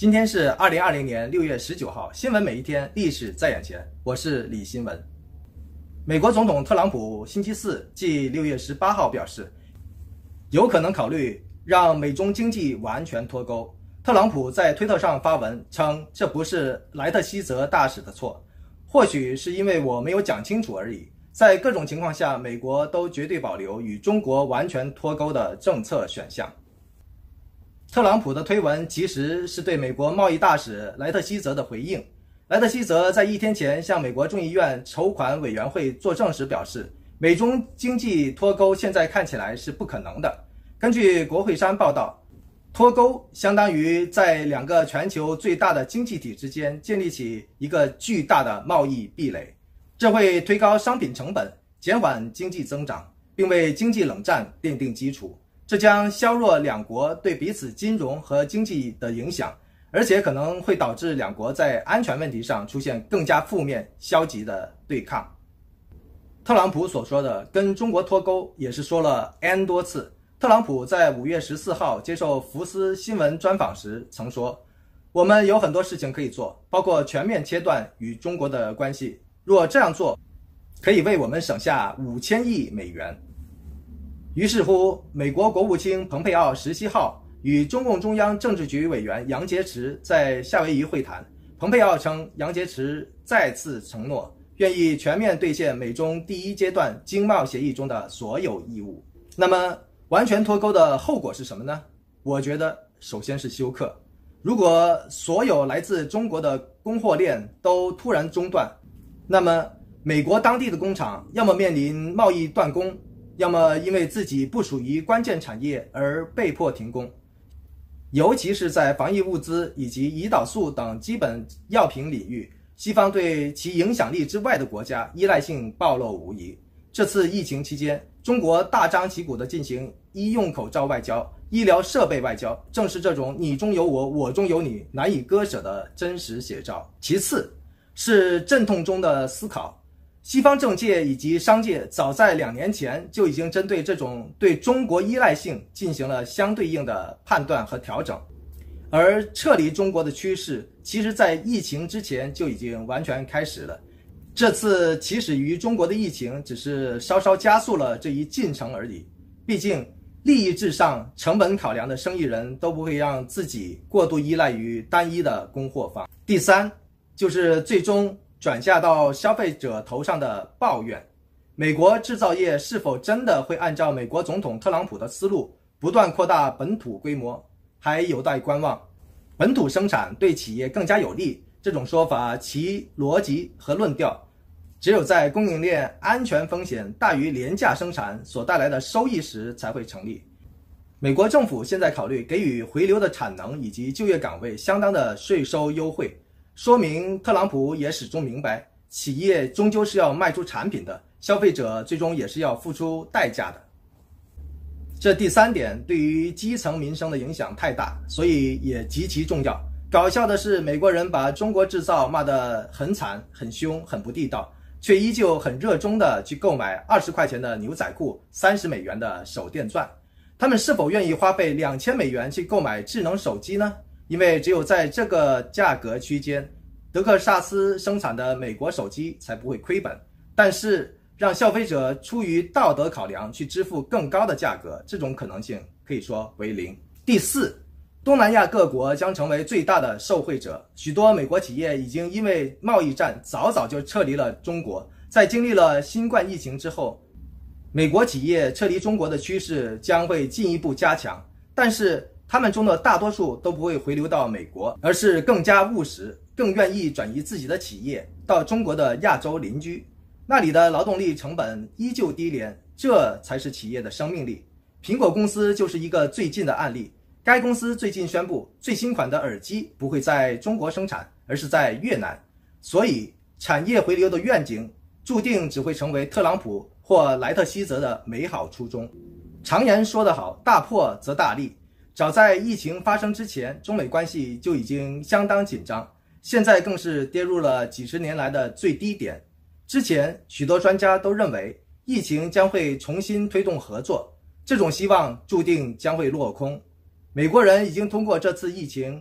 今天是2020年6月19号，新闻每一天，历史在眼前。我是李新文。美国总统特朗普星期四即6月18号表示，有可能考虑让美中经济完全脱钩。特朗普在推特上发文称，这不是莱特希泽大使的错，或许是因为我没有讲清楚而已。在各种情况下，美国都绝对保留与中国完全脱钩的政策选项。特朗普的推文其实是对美国贸易大使莱特希泽的回应。莱特希泽在1天前向美国众议院筹款委员会作证时表示，美中经济脱钩现在看起来是不可能的。根据国会山报道，脱钩相当于在两个全球最大的经济体之间建立起一个巨大的贸易壁垒，这会推高商品成本，减缓经济增长，并为经济冷战奠定基础。这将削弱两国对彼此金融和经济的影响，而且可能会导致两国在安全问题上出现更加负面、消极的对抗。特朗普所说的跟中国脱钩也是说了 N 多次。特朗普在5月14号接受福斯新闻专访时曾说，我们有很多事情可以做，包括全面切断与中国的关系，若这样做可以为我们省下5000亿美元。于是乎，美国国务卿蓬佩奥17号与中共中央政治局委员杨洁篪在夏威夷会谈。蓬佩奥称，杨洁篪再次承诺愿意全面兑现美中第一阶段经贸协议中的所有义务。那么，完全脱钩的后果是什么呢？我觉得首先是休克。如果所有来自中国的供货链都突然中断，那么美国当地的工厂要么面临贸易断供，要么因为自己不属于关键产业而被迫停工。尤其是在防疫物资以及胰岛素等基本药品领域，西方对其影响力之外的国家依赖性暴露无遗。这次疫情期间，中国大张旗鼓地进行医用口罩外交、医疗设备外交，正是这种你中有我，我中有你难以割舍的真实写照。其次是阵痛中的思考。西方政界以及商界早在2年前就已经针对这种对中国依赖性进行了相对应的判断和调整，而撤离中国的趋势其实在疫情之前就已经完全开始了。这次起始于中国的疫情只是稍稍加速了这一进程而已，毕竟利益至上、成本考量的生意人都不会让自己过度依赖于单一的供货方。第三，就是最终转嫁到消费者头上的抱怨。美国制造业是否真的会按照美国总统特朗普的思路不断扩大本土规模，还有待观望。本土生产对企业更加有利，这种说法其逻辑和论调只有在供应链安全风险大于廉价生产所带来的收益时才会成立。美国政府现在考虑给予回流的产能以及就业岗位相当的税收优惠，说明特朗普也始终明白，企业终究是要卖出产品的，消费者最终也是要付出代价的。这第三点对于基层民生的影响太大，所以也极其重要。搞笑的是，美国人把中国制造骂得很惨、很凶、很不地道，却依旧很热衷地去购买20块钱的牛仔裤、30美元的手电钻。他们是否愿意花费2000美元去购买智能手机呢？因为只有在这个价格区间，德克萨斯生产的美国手机才不会亏本。但是让消费者出于道德考量去支付更高的价格，这种可能性可以说为零。第四，东南亚各国将成为最大的受惠者。许多美国企业已经因为贸易战早早就撤离了中国，在经历了新冠疫情之后，美国企业撤离中国的趋势将会进一步加强，但是他们中的大多数都不会回流到美国，而是更加务实，更愿意转移自己的企业到中国的亚洲邻居，那里的劳动力成本依旧低廉，这才是企业的生命力。苹果公司就是一个最近的案例。该公司最近宣布，最新款的耳机不会在中国生产，而是在越南。所以，产业回流的愿景注定只会成为特朗普或莱特希泽的美好初衷。常言说得好，大破则大立。早在疫情发生之前，中美关系就已经相当紧张，现在更是跌入了几十年来的最低点。之前，许多专家都认为，疫情将会重新推动合作，这种希望注定将会落空。美国人已经通过这次疫情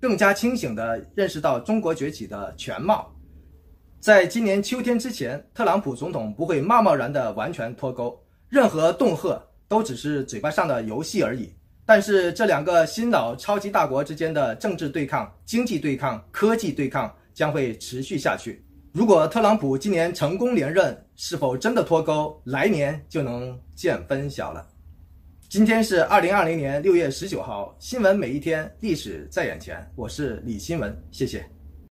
更加清醒地认识到中国崛起的全貌。在今年秋天之前，特朗普总统不会贸贸然地完全脱钩，任何恫吓都只是嘴巴上的游戏而已。但是这两个新老超级大国之间的政治对抗、经济对抗、科技对抗将会持续下去。如果特朗普今年成功连任，是否真的脱钩，来年就能见分晓了。今天是2020年6月19号，新闻每一天，历史在眼前。我是李新文，谢谢。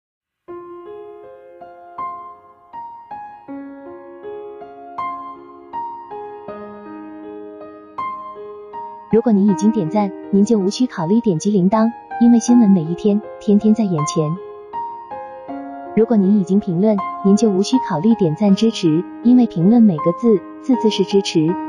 如果您已经点赞，您就无需考虑点击铃铛，因为新闻每一天，天天在眼前。如果您已经评论，您就无需考虑点赞支持，因为评论每个字，字字是支持。